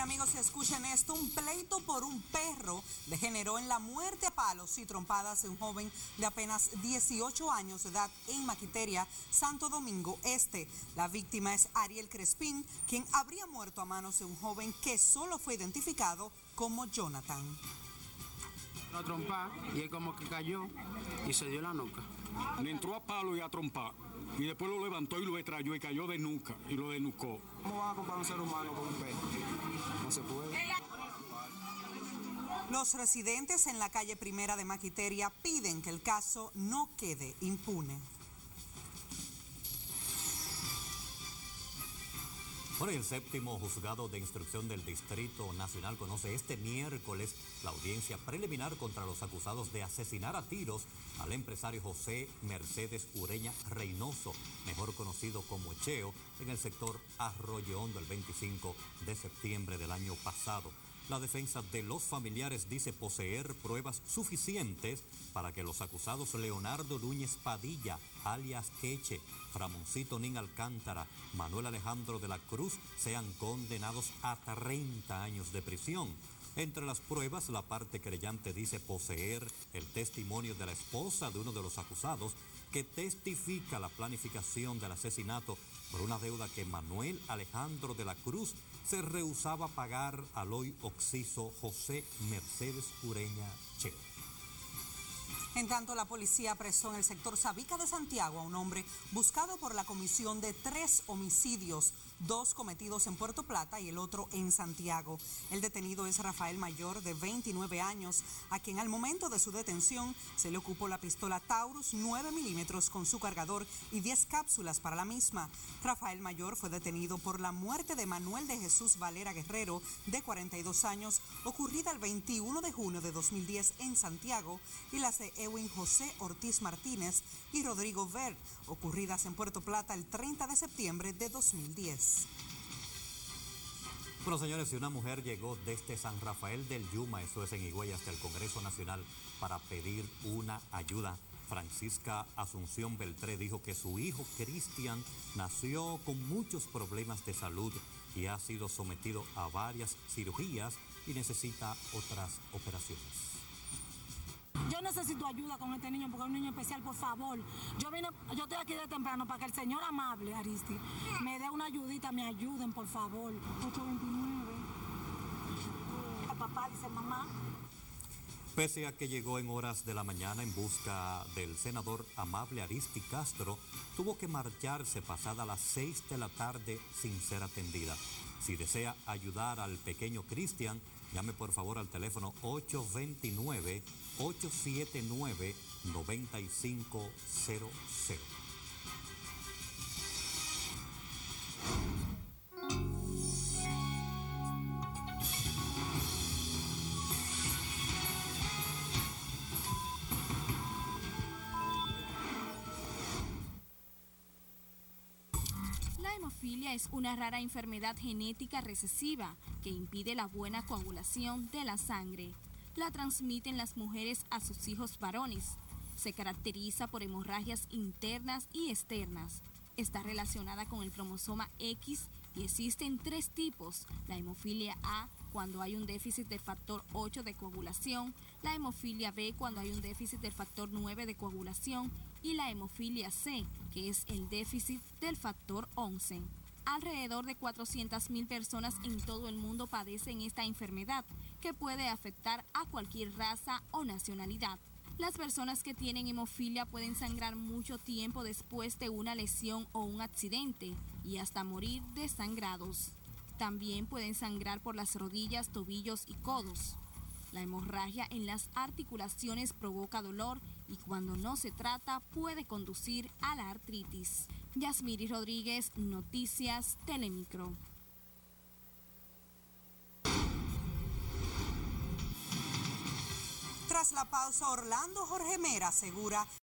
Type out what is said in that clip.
amigos, escuchen esto. Un pleito por un perro degeneró en la muerte a palos y trompadas de un joven de apenas 18 años de edad en Maquiteria, Santo Domingo Este. La víctima es Ariel Crespín, quien habría muerto a manos de un joven que solo fue identificado como Jonathan. Lo trompa y él como que cayó y se dio la nuca. Le entró a palo y a trompar y después lo levantó y lo extrayó y cayó de nuca y lo desnucó. ¿Cómo va a comparar un ser humano con un perro? No se puede. Los residentes en la calle Primera de Maquiteria piden que el caso no quede impune. Bueno, y el séptimo juzgado de instrucción del Distrito Nacional conoce este miércoles la audiencia preliminar contra los acusados de asesinar a tiros al empresario José Mercedes Ureña Reynoso, mejor conocido como Cheo, en el sector Arroyo Hondo el 25 de septiembre del año pasado. La defensa de los familiares dice poseer pruebas suficientes para que los acusados Leonardo Núñez Padilla, alias Eche, Ramoncito Nin Alcántara, Manuel Alejandro de la Cruz sean condenados a 30 años de prisión. Entre las pruebas, la parte querellante dice poseer el testimonio de la esposa de uno de los acusados que testifica la planificación del asesinato por una deuda que Manuel Alejandro de la Cruz se rehusaba a pagar al hoy occiso José Mercedes Ureña Cheo. En tanto, la policía apresó en el sector Sabica de Santiago a un hombre buscado por la comisión de 3 homicidios, 2 cometidos en Puerto Plata y el otro en Santiago. El detenido es Rafael Mayor, de 29 años, a quien al momento de su detención se le ocupó la pistola Taurus 9 milímetros con su cargador y 10 cápsulas para la misma. Rafael Mayor fue detenido por la muerte de Manuel de Jesús Valera Guerrero, de 42 años, ocurrida el 21 de junio de 2010 en Santiago, y las de Ewin José Ortiz Martínez y Rodrigo Ver, ocurridas en Puerto Plata el 30 de septiembre de 2010. Bueno, señores, si una mujer llegó desde San Rafael del Yuma, eso es en Higüey, hasta el Congreso Nacional para pedir una ayuda, Francisca Asunción Beltré dijo que su hijo Cristian nació con muchos problemas de salud y ha sido sometido a varias cirugías y necesita otras operaciones. Yo necesito ayuda con este niño porque es un niño especial, por favor. Yo estoy aquí de temprano para que el señor amable, Aristi, me dé una ayudita, me ayuden, por favor. 829. El papá dice mamá. Pese a que llegó en horas de la mañana en busca del senador Amable Aristi Castro, tuvo que marcharse pasada las 6 de la tarde sin ser atendida. Si desea ayudar al pequeño Cristian, llame por favor al teléfono 829-879-9500. La hemofilia es una rara enfermedad genética recesiva que impide la buena coagulación de la sangre. La transmiten las mujeres a sus hijos varones. Se caracteriza por hemorragias internas y externas. Está relacionada con el cromosoma X y existen 3 tipos: la hemofilia A, cuando hay un déficit del factor 8 de coagulación, la hemofilia B, cuando hay un déficit del factor 9 de coagulación, y la hemofilia C, que es el déficit del factor 11. Alrededor de 400.000 personas en todo el mundo padecen esta enfermedad, que puede afectar a cualquier raza o nacionalidad. Las personas que tienen hemofilia pueden sangrar mucho tiempo después de una lesión o un accidente y hasta morir desangrados. También pueden sangrar por las rodillas, tobillos y codos. La hemorragia en las articulaciones provoca dolor y cuando no se trata puede conducir a la artritis. Yasmiri Rodríguez, Noticias Telemicro. Tras la pausa, Orlando Jorge Mera asegura